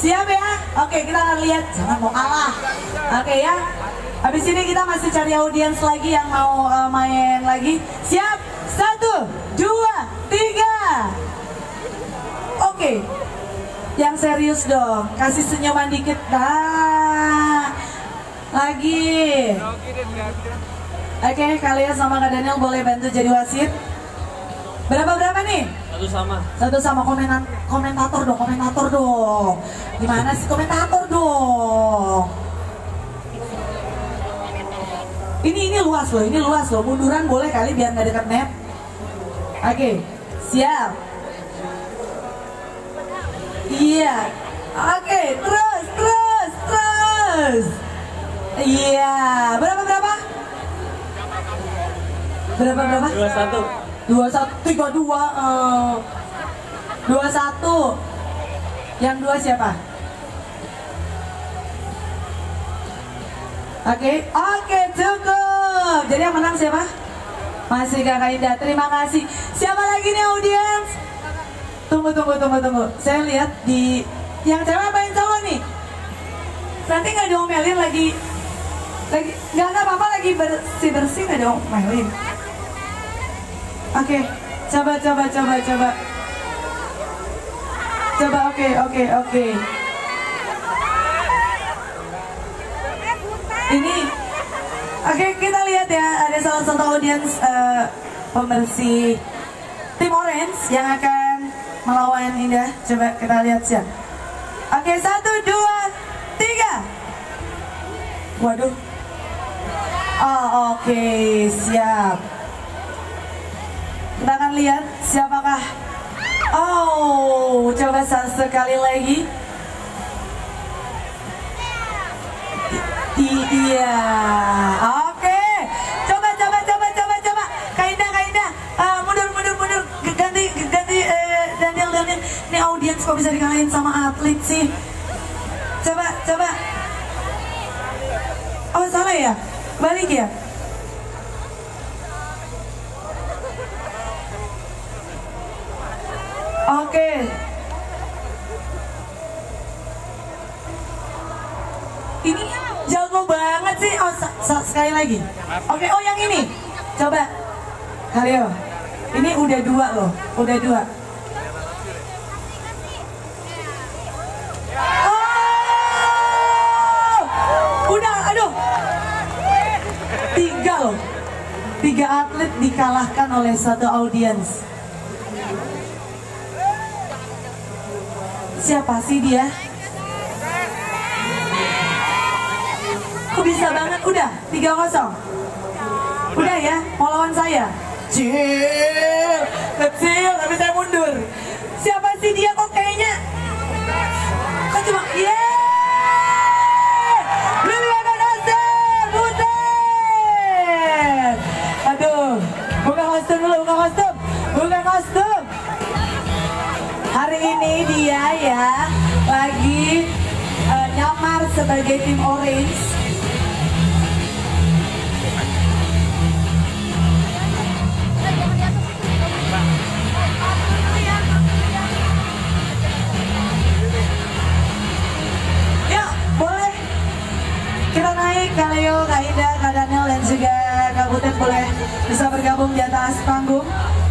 Siap ya? Oke, kita akan lihat. Jangan mau kalah. Oke ya. Habis ini kita masih cari audiens lagi yang mau main lagi. Siap? 1, 2, 3. Oke. Yang serius dong. Kasih senyuman dikit. Nah. Lagi. Oke, kalian sama Kak Daniel boleh bantu jadi wasit. Berapa nih? Satu sama komentator dong. Gimana sih komentator dong? Ini luas loh. Munduran boleh kali biar nggak dekat net. Oke, siap. Iya. Oke, terus. Iya. Berapa? Berapa? 21, 32, 21. Yang 2 siapa? Oke, cukup. Jadi yang menang siapa? Masih Kakak Indah. Terima kasih. Siapa lagi nih audiens? Tunggu. Saya lihat di yang cewek apa yang cowok nih? Nanti nggak diomelin lagi nggak apa-apa, lagi bersih nggak diomelin. Oke, coba. Oke. Ini, oke, kita lihat ya, ada salah satu audiens pembersih tim Orange yang akan melawan Indah. Coba kita lihat ya. Oke, 1, 2, 3. Waduh. Oh, oke, siap. Kita akan lihat siapakah. Oh, coba sekali lagi. Iya. Oke. Coba. Kak Indah. Mundur. Ganti Daniel. Ini audiens kok bisa dikalahin sama atlet sih? Coba. Oh, salah ya? Balik ya? Oke. Ini jago banget sih. Oh, sekali lagi. Oke, oh yang ini. Coba. Karyo. Ini udah 2 loh. Udah 2. Oh! Udah, aduh. 3 loh. 3 atlet dikalahkan oleh 1 audiens. Siapa sih dia? Kok bisa banget? Udah 3-0. Udah ya, mau lawan saya. Kecil, tapi saya mundur. Siapa sih dia kok kayaknya? Kok cuma Liliana Nasir, Butet. Aduh, buka kostum dulu, buka kostum. Hari ini dia ya lagi nyamar sebagai tim Orange. Ya, boleh. Kita naik, Kak Leo, Kak Indah, Kak Daniel, dan juga Kak Butet boleh bisa bergabung di atas panggung.